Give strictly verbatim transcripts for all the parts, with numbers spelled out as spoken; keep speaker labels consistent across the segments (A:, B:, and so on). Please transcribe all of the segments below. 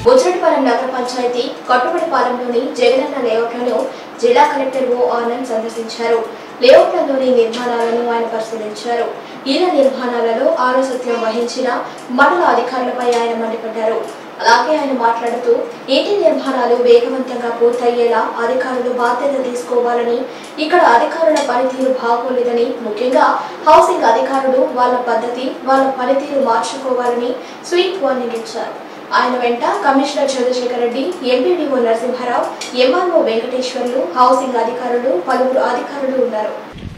A: బుజ్రడిపాలెం నగర పంచాయతీ కట్టుబడిపాలెంలోని జగనన్న లేఅవుట్లను జిల్లా కలెక్టర్ ఓ ఆనంద్ సందర్శించారు. లేఅవుట్లలోని నిర్మాణాలను ఆయన పరిశీలించారు. ఇళ్ల నిర్మాణాలలో ఆలస్యం వహించిన మండల అధికారులపై ఆయన మండిపడ్డారు. అలాగే ఆయన మాట్లాడుతూ ఇంటి నిర్మాణాలు వేగవంతంగా పూర్తయ్యేలా అధికారులు బాధ్యత తీసుకోవాలని, ఇక్కడ అధికారుల పనితీరు బాగోలేదని, ముఖ్యంగా హౌసింగ్ అధికారులు వాళ్ళ పద్ధతి వాళ్ళ పనితీరు మార్చుకోవాలని స్వీట్ వార్నింగ్ ఇచ్చారు. ఆయన వెంట commissioner Chandrasekhar Reddy, MPDO Narasimharao, MRO Venkateswarlu, housing అధికారులు, పలువురు అధికారులు ఉన్నారు.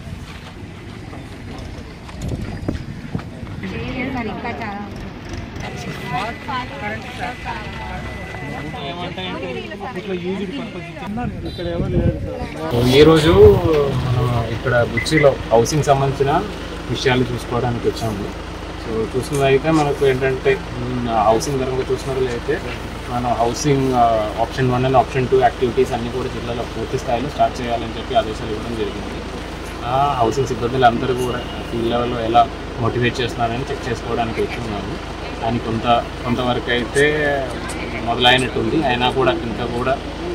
B: ఈరోజు మనం ఇక్కడ బుచ్చిలో హౌసింగ్ సంబంధించిన విషయాలు చూసుకోవడానికి వచ్చాము. సో చూసినట్లయితే మనకు ఏంటంటే హౌసింగ్ పరంగా చూసినట్లయితే మనం housing option one and option two activities అన్నీ కూడా జిల్లాలో పూర్తి స్థాయిలో స్టార్ట్ చేయాలని చెప్పి ఆదేశాలు ఇవ్వడం జరిగింది. హౌసింగ్ సిబ్బందులు అందరూ కూడా ఫీల్డ్ లెవెల్లో ఎలా మోటివేట్ చేస్తున్నారని చెక్ చేసుకోవడానికి వచ్చున్నాము. కానీ కొంత కొంతవరకు అయితే మొదలైనట్టుంది. అయినా కూడా ఇంకా కూడా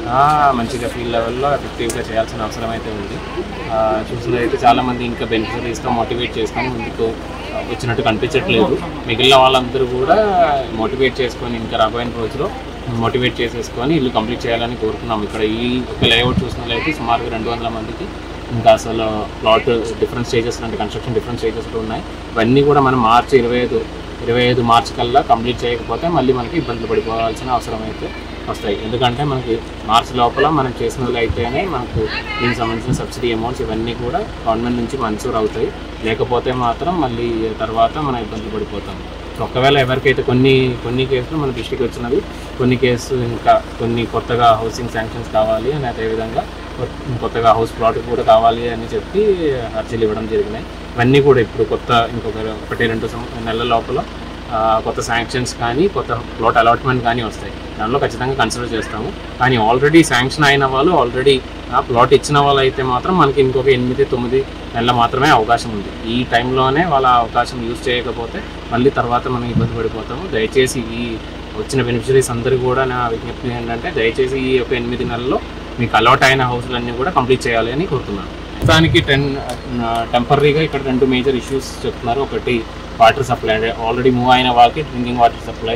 B: మంచిగా ఫీల్డ్ లెవెల్లో ఎఫెక్టివ్గా చేయాల్సిన అవసరం అయితే ఉంది. చూసినట్లయితే చాలామంది ఇంకా బెనిఫిషరీస్గా మోటివేట్ చేసుకొని ముందుకు వచ్చినట్టు కనిపించట్లేదు. మిగిలిన వాళ్ళందరూ కూడా మోటివేట్ చేసుకొని ఇంకా రాబోయే రోజులో మోటివేట్ చేసేసుకొని ఇల్లు కంప్లీట్ చేయాలని కోరుతున్నాము. ఇక్కడ ఈ ఒక లేఅవుట్ చూసినట్లయితే సుమారుగా రెండు వందల మందికి ఇంకా అసలు ప్లాట్ డిఫరెంట్ స్టేజెస్ అంటే కన్స్ట్రక్షన్ డిఫరెంట్ స్టేజెస్లో ఉన్నాయి. ఇవన్నీ కూడా మనం మార్చి ఇరవై ఐదు ఇరవై ఐదు మార్చి కల్లా కంప్లీట్ చేయకపోతే మళ్ళీ మనకి ఇబ్బందులు పడిపోవాల్సిన అవసరం అయితే వస్తాయి. ఎందుకంటే మనకి మార్చి లోపల మనం చేసినట్లు అయితేనే మనకు దీనికి సంబంధించిన సబ్సిడీ అమౌంట్స్ ఇవన్నీ కూడా గవర్నమెంట్ నుంచి మంజూరు అవుతాయి. లేకపోతే మాత్రం మళ్ళీ తర్వాత మనం ఇబ్బందులు పడిపోతాము. ఒకవేళ ఎవరికైతే కొన్ని కొన్ని కేసులు మన దృష్టికి వచ్చినవి, కొన్ని కేసులు ఇంకా కొన్ని కొత్తగా హౌసింగ్ శాంక్షన్స్ కావాలి అని, అదేవిధంగా కొత్తగా హౌస్ ప్లాట్ కూడా కావాలి అని చెప్పి అర్జీలు ఇవ్వడం జరిగినాయి. ఇవన్నీ కూడా ఇప్పుడు కొత్త ఇంకొక ఒకటి రెండు నెలల లోపల కొత్త శాంక్షన్స్ కానీ కొత్త ప్లాట్ అలాట్మెంట్ కానీ వస్తాయి. దానిలో ఖచ్చితంగా కన్సిడర్ చేస్తాము. కానీ ఆల్రెడీ శాంక్షన్ అయిన వాళ్ళు, ఆల్రెడీ ఆ ప్లాట్ ఇచ్చిన వాళ్ళు అయితే మాత్రం మనకి ఇంకొక ఎనిమిది తొమ్మిది నెలలు మాత్రమే అవకాశం ఉంది. ఈ టైంలోనే వాళ్ళ అవకాశం యూజ్ చేయకపోతే మళ్ళీ తర్వాత మనం ఇబ్బంది పడిపోతాము. దయచేసి ఈ వచ్చిన బెనిఫిషరీస్ అందరూ కూడా నా విజ్ఞప్తి ఏంటంటే దయచేసి ఈ ఒక ఎనిమిది నెలల్లో మీకు అలాట్ అయిన హౌస్లన్నీ కూడా కంప్లీట్ చేయాలి అని కోరుతున్నాను. దానికి టెన్ టెంపరీగా ఇక్కడ రెండు మేజర్ ఇష్యూస్ చెప్తున్నారు. ఒకటి వాటర్ సప్లై, అంటే ఆల్రెడీ మూవ్ అయిన వాళ్ళకి డ్రింకింగ్ వాటర్ సప్లై,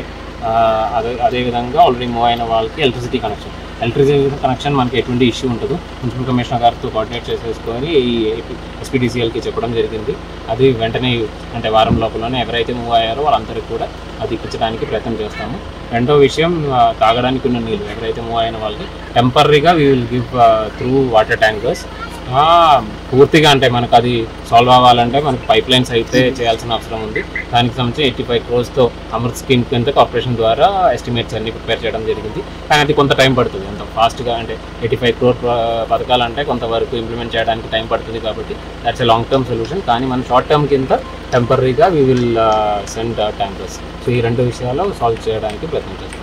B: అదే అదేవిధంగా ఆల్రెడీ మూవ్ అయిన వాళ్ళకి ఎలక్ట్రిసిటీ కనెక్షన్. ఎలక్ట్రిసిటీ కనెక్షన్ మనకి ఎటువంటి ఇష్యూ ఉండదు. మున్సిపల్ కమిషనర్ గారితో కోఆర్డినేట్ చేసేసుకొని ఈ ఎస్పీడీసీఎల్కి చెప్పడం జరిగింది. అది వెంటనే అంటే వారం లోపలనే ఎవరైతే మూవ్ అయ్యారో వాళ్ళందరికీ కూడా అది ఇప్పించడానికి ప్రయత్నం చేస్తాము. రెండో విషయం, తాగడానికి ఉన్న నీళ్ళు ఎవరైతే మూవ్ అయిన వాళ్ళకి టెంపరీగా we will give through water tankers. పూర్తిగా అంటే మనకు అది సాల్వ్ అవ్వాలంటే మనకు పైప్ లైన్స్ అయితే చేయాల్సిన అవసరం ఉంది. దానికి సంబంధించి ఎయిటీ ఫైవ్ క్రోర్స్తో అమృత్ స్కీమ్ కింద కార్పొరేషన్ ద్వారా ఎస్టిమేట్స్ అన్ని ప్రిపేర్ చేయడం జరిగింది. కానీ అది కొంత టైం పడుతుంది. అంత ఫాస్ట్గా అంటే ఎయిటీ ఫైవ్ క్రోర్ పథకాలంటే కొంతవరకు ఇంప్లిమెంట్ చేయడానికి టైం పడుతుంది. కాబట్టి that's a long term solution. కానీ మనం షార్ట్ టర్మ్ కింద టెంపరీగా we will send tankers. So ఈ రెండు విషయాలు సాల్వ్ చేయడానికి ప్రయత్నం చేస్తాం.